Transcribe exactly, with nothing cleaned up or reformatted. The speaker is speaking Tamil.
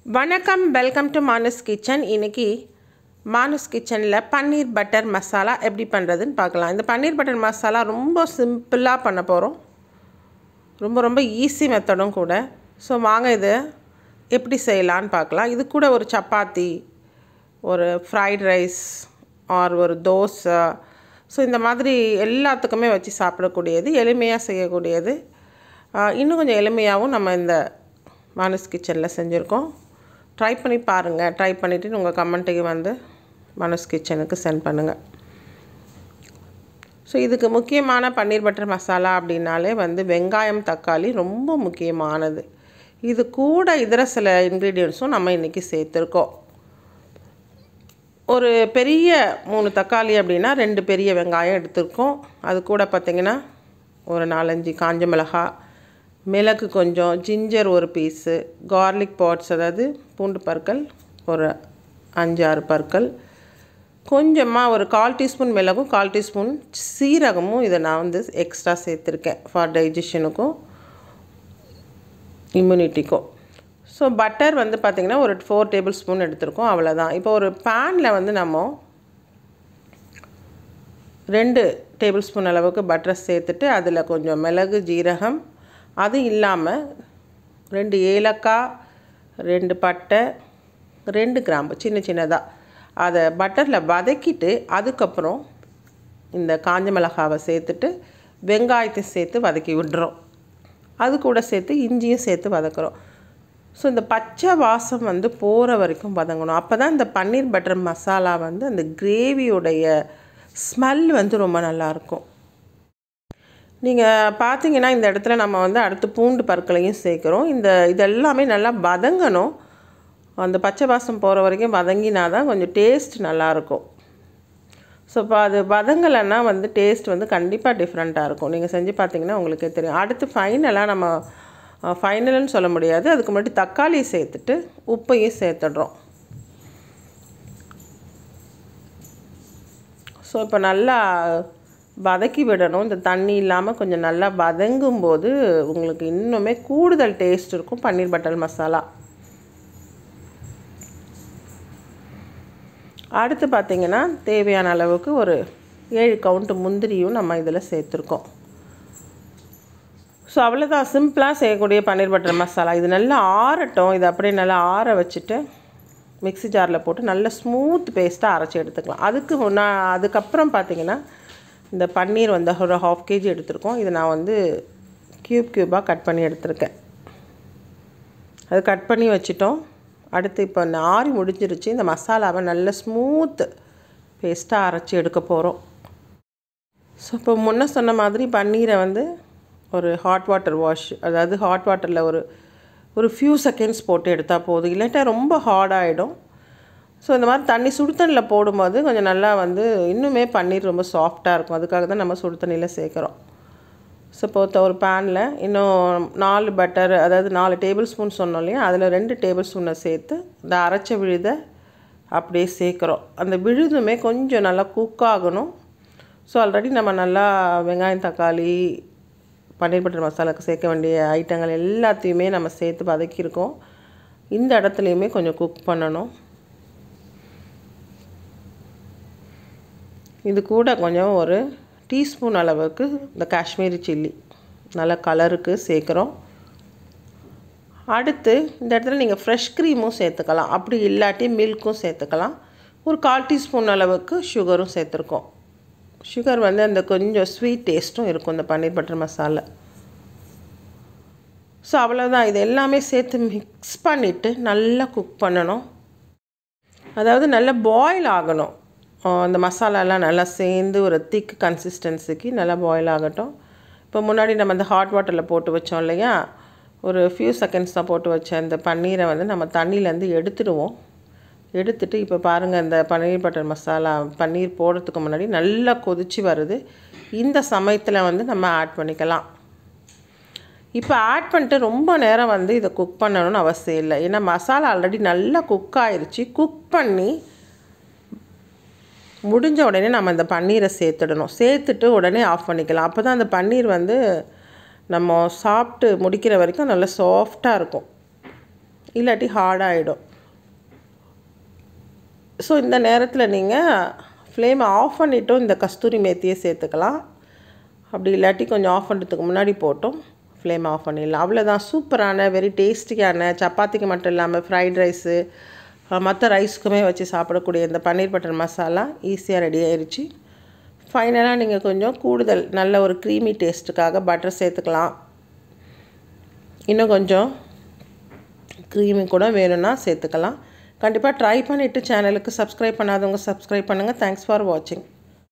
வணக்கம், வெல்கம் டு மானுஸ் கிச்சன். இன்றைக்கி மானுஸ் கிச்சனில் பன்னீர் பட்டர் மசாலா எப்படி பண்ணுறதுன்னு பார்க்கலாம். இந்த பன்னீர் பட்டர் மசாலா ரொம்ப சிம்பிளாக பண்ண போகிறோம். ரொம்ப ரொம்ப ஈஸி மெத்தடும் கூட. ஸோ வாங்க இது எப்படி செய்யலான்னு பார்க்கலாம். இது கூட ஒரு சப்பாத்தி, ஒரு ஃப்ரைட் ரைஸ் ஆர் ஒரு தோசை, ஸோ இந்த மாதிரி எல்லாத்துக்குமே வச்சு சாப்பிடக்கூடியது, எளிமையாக செய்யக்கூடியது. இன்னும் கொஞ்சம் எளிமையாகவும் நம்ம இந்த மானுஸ் கிச்சனில் செஞ்சுருக்கோம். ட்ரை பண்ணி பாருங்கள். ட்ரை பண்ணிவிட்டு உங்கள் கமெண்ட்டுக்கு வந்து மானுஸ் கிச்சனுக்கு சென்ட் பண்ணுங்கள். ஸோ இதுக்கு முக்கியமான பன்னீர் பட்டர் மசாலா அப்படின்னாலே வந்து வெங்காயம், தக்காளி ரொம்ப முக்கியமானது. இது கூட இதர சில இன்க்ரீடியன்ட்ஸும் நம்ம இன்றைக்கி சேர்த்துருக்கோம். ஒரு பெரிய மூணு தக்காளி அப்படின்னா ரெண்டு பெரிய வெங்காயம் எடுத்துருக்கோம். அது கூட பார்த்திங்கன்னா ஒரு நாலஞ்சு காஞ்ச மிளகாய், மிளகு கொஞ்சம், ஜிஞ்சர் ஒரு பீஸு, கார்லிக் பாட்ஸ் அதாவது பூண்டு பற்கள் ஒரு அஞ்சு ஆறு பற்கள், கொஞ்சமாக ஒரு கால் டீஸ்பூன் மிளகும் கால் டீஸ்பூன் சீரகமும் இதை நான் வந்து எக்ஸ்ட்ரா சேர்த்துருக்கேன் ஃபார் டைஜஷனுக்கும் இம்யூனிட்டிக்கும். ஸோ பட்டர் வந்து பார்த்திங்கன்னா ஒரு ஃபோர் டேபிள் ஸ்பூன் எடுத்துருக்கோம், அவ்வளோதான். இப்போ ஒரு பேனில் வந்து நம்ம ரெண்டு டேபிள் ஸ்பூன் அளவுக்கு பட்டரை சேர்த்துட்டு அதில் கொஞ்சம் மிளகு, ஜீரகம், அது இல்லாமல் ரெண்டு ஏலக்காய், ரெண்டு பட்டை, ரெண்டு கிராம்பு சின்ன சின்னதாக அதை பட்டரில் வதக்கிட்டு அதுக்கப்புறம் இந்த காஞ்ச மிளகாவை சேர்த்துட்டு வெங்காயத்தை சேர்த்து வதக்கி விடுறோம். அது கூட சேர்த்து இஞ்சியும் சேர்த்து வதக்குறோம். ஸோ இந்த பச்சை வாசம் வந்து போகிற வரைக்கும் வதங்கணும். அப்போ தான் இந்த பன்னீர் பட்டர் மசாலா வந்து அந்த கிரேவியோடைய ஸ்மெல் வந்து ரொம்ப நல்லாயிருக்கும். நீங்கள் பார்த்தீங்கன்னா இந்த இடத்துல நம்ம வந்து அடுத்து பூண்டு பற்களையும் சேர்க்குறோம். இந்த இதெல்லாமே நல்லா வதங்கணும். அந்த பச்சை வாசம் போகிற வரைக்கும் வதங்கினா தான் கொஞ்சம் டேஸ்ட் நல்லாயிருக்கும். ஸோ இப்போ அது வதங்கலைன்னா வந்து டேஸ்ட் வந்து கண்டிப்பாக டிஃப்ரெண்ட்டாக இருக்கும். நீங்கள் செஞ்சு பார்த்தீங்கன்னா உங்களுக்கே தெரியும். அடுத்து ஃபைனலாக நம்ம ஃபைனல்னு சொல்ல முடியாது, அதுக்கு முன்னாடி தக்காளி சேர்த்துட்டு உப்பையும் சேர்த்துடுறோம். ஸோ இப்போ நல்லா வதக்கி விடணும். இந்த தண்ணி இல்லாமல் கொஞ்சம் நல்லா வதங்கும்போது உங்களுக்கு இன்னுமே கூடுதல் டேஸ்ட் இருக்கும் பன்னீர் பட்டர் மசாலா. அடுத்து பார்த்திங்கன்னா தேவையான அளவுக்கு ஒரு ஏழு கவுண்ட்டு முந்திரியும் நம்ம இதில் சேர்த்துருக்கோம். ஸோ அவ்வளோதான், சிம்பிளாக செய்யக்கூடிய பன்னீர் பட்டர் மசாலா. இது நல்லா ஆறட்டும். இது அப்படியே நல்லா ஆற வச்சுட்டு மிக்ஸி ஜாரில் போட்டு நல்லா ஸ்மூத் பேஸ்ட்டாக அரைச்சி எடுத்துக்கலாம். அதுக்கு முன்னா அதுக்கப்புறம் பார்த்திங்கன்னா இந்த பன்னீர் வந்து ஒரு ஹாஃப் கேஜி எடுத்துருக்கோம். இது நான் வந்து க்யூப் க்யூபாக கட் பண்ணி எடுத்துருக்கேன். அது கட் பண்ணி வச்சுட்டோம். அடுத்து இப்போ ஆறி முடிஞ்சிருச்சு. இந்த மசாலாவை நல்ல ஸ்மூத் பேஸ்ட்டாக அரைச்சி எடுக்க போகிறோம். ஸோ இப்போ முன்ன சொன்ன மாதிரி பன்னீரை வந்து ஒரு ஹாட் வாட்டர் வாஷ், அதாவது ஹாட் வாட்டரில் ஒரு ஒரு ஃபியூ செகண்ட்ஸ் போட்டு எடுத்தால் போதும், இல்லாட்டா ரொம்ப ஹார்டாகிடும். ஸோ இந்த மாதிரி தண்ணி சுடு தண்ணியில் போடும்போது கொஞ்சம் நல்லா வந்து இன்னுமே பன்னீர் ரொம்ப சாஃப்டாக இருக்கும். அதுக்காக தான் நம்ம சுடு தண்ணியில் சேர்க்குறோம். ஸோ இப்போ ஒரு பேனில் இன்னும் நாலு பட்டர், அதாவது நாலு டேபிள் ஸ்பூன் சொன்னோம் இல்லையா, அதில் ரெண்டு டேபிள் ஸ்பூனை சேர்த்து இந்த அரைச்ச விழுதை அப்படியே சேர்க்குறோம். அந்த விழுதுமே கொஞ்சம் நல்லா குக் ஆகணும். ஸோ ஆல்ரெடி நம்ம நல்லா வெங்காயம், தக்காளி, பன்னீர் பட்டர் மசாலாவுக்கு சேர்க்க வேண்டிய ஐட்டங்கள் எல்லாத்தையுமே நம்ம சேர்த்து வதக்கியிருக்கோம். இந்த இடத்துலையுமே கொஞ்சம் குக் பண்ணணும். இது கூட கொஞ்சம் ஒரு டீஸ்பூன் அளவுக்கு இந்த காஷ்மீரி சில்லி நல்ல கலருக்கு சேர்க்குறோம். அடுத்து இந்த இடத்துல நீங்கள் ஃப்ரெஷ் க்ரீமும் சேர்த்துக்கலாம், அப்படி இல்லாட்டி மில்க்கும் சேர்த்துக்கலாம். ஒரு கால் டீஸ்பூன் அளவுக்கு சுகரும் சேர்த்துருக்கோம். சுகர் வந்து அந்த கொஞ்சம் ஸ்வீட் டேஸ்ட்டும் இருக்கும் இந்த பன்னீர் பட்டர் மசாலா. ஸோ அவ்வளோதான், இது எல்லாமே சேர்த்து மிக்ஸ் பண்ணிவிட்டு நல்லா குக் பண்ணணும். அதாவது நல்லா பாயில் ஆகணும். அந்த மசாலாலாம் நல்லா சேர்ந்து ஒரு திக் கன்சிஸ்டன்சிக்கு நல்லா பாயில் ஆகட்டும். இப்போ முன்னாடி நம்ம அந்த ஹாட் வாட்டரில் போட்டு வச்சோம் இல்லையா, ஒரு ஃபியூ செகண்ட்ஸ் தான் போட்டு வச்ச அந்த பன்னீரை வந்து நம்ம தண்ணியிலேருந்து எடுத்துடுவோம். எடுத்துட்டு இப்போ பாருங்கள், இந்த பன்னீர் பட்டர் மசாலா பன்னீர் போடுறதுக்கு முன்னாடி நல்லா கொதித்து வருது. இந்த சமயத்தில் வந்து நம்ம ஆட் பண்ணிக்கலாம். இப்போ ஆட் பண்ணிட்டு ரொம்ப நேரம் வந்து இதை குக் பண்ணணும்னு அவசியம் இல்லை. ஏன்னா மசாலா ஆல்ரெடி நல்லா குக் ஆயிடுச்சு. குக் பண்ணி முடிஞ்ச உடனே நம்ம இந்த பன்னீரை சேர்த்துடணும். சேர்த்துட்டு உடனே ஆஃப் பண்ணிக்கலாம். அப்போ தான் அந்த பன்னீர் வந்து நம்ம சாப்பிட்டு முடிக்கிற வரைக்கும் நல்லா சாஃப்டாக இருக்கும். இல்லாட்டி ஹார்டாகிடும். ஸோ இந்த நேரத்தில் நீங்கள் ஃப்ளேமை ஆஃப் பண்ணிவிட்டும் இந்த கஸ்தூரி மேத்தியை சேர்த்துக்கலாம். அப்படி இல்லாட்டி கொஞ்சம் ஆஃப் பண்ணுறதுக்கு முன்னாடி போட்டும் ஃப்ளேம் ஆஃப் பண்ணிடலாம். அவ்வளோதான். சூப்பரான வெரி டேஸ்டியான சப்பாத்திக்கு மட்டும் இல்லாமல் ஃப்ரைட் ரைஸு மற்ற ரைஸுக்குமே வச்சு சாப்பிடக்கூடிய இந்த பன்னீர் பட்டர் மசாலா ஈஸியாக ரெடி ஆயிடுச்சு. ஃபைனலாக நீங்கள் கொஞ்சம் கூடுதல் நல்ல ஒரு க்ரீமி டேஸ்ட்டுக்காக பட்டர் சேர்த்துக்கலாம். இன்னும் கொஞ்சம் க்ரீமி கூட வேணும்னா சேர்த்துக்கலாம். கண்டிப்பாக ட்ரை பண்ணிவிட்டு சேனலுக்கு சப்ஸ்கிரைப் பண்ணாதவங்க சப்ஸ்கிரைப் பண்ணுங்கள். தேங்க்ஸ் ஃபார் வாட்சிங்.